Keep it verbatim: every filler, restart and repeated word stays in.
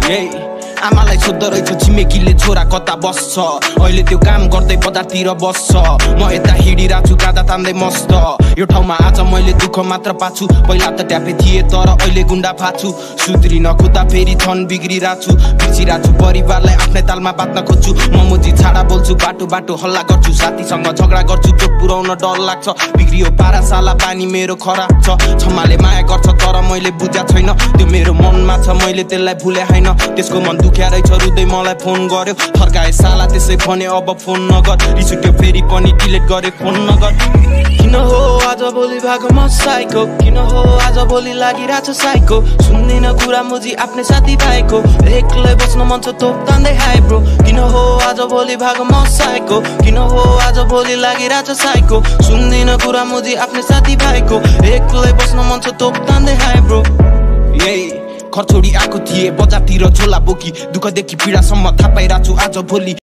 आमालाई सोध्दो रहेछ छिमेकीले छोरा कता बस्छ अहिले त्यो काम गर्दै बजारतिर बस्छ म यता हिँडिरहेको छु गादा तान्दै मस्त यो ठाउँमा आज मैले दुःख मात्र पाछु पहिला त ट्यापे थिए तर अहिले गुण्डा फाछु सुध्री नखुदा फेरि छन् बिग्रिरहेको छु बिर्सिरहेको छु परिवारलाई आफ्नै तालमा बाँध्न खोज्छु म मोजी छाडा बोल्छु बाटो बाटो हल्ला गर्छु साथीसँग झगडा गर्छु चोट पुर्याउन डर लाग्छ बिग्रियो पारासाला पानी मेरो खराब छ क्षमाले माया गर्छ तर मैले बुझ्या छैन त्यो मेरो मनमा छ मैले त्यसलाई भुले हैन त्यसको मन दुख्या रहेछ रुँदै मलाई फोन गर्यो फर्काए साला त्यसै भने अब फोन नगर रिस उठ्यो फेरि पनि डिलिट गरे फोन नगर किन हो आज भोलि भएको म साइको किन हो आज भोलि लागिरहेछ साइको सुन्दिन कुरा मुजी आफ्नै साथी भाइको एक्लै बस्न मन छ तोप तान्दै हाई ब्रो किन हो आज भोलि भएको म साइको किन हो आज भोलि लागिरहेछ साइको सुन्दिन कुरा मुजी आफ्नै साथी भाइको एक्लै बस्न मन छ तोप तान्दै हाई ब्रो घर छोडी आएको थिए बजारतिर झोला बोकी दुःखदेखि पीडासम्म थाहा पाइरहेको छु आज भोलि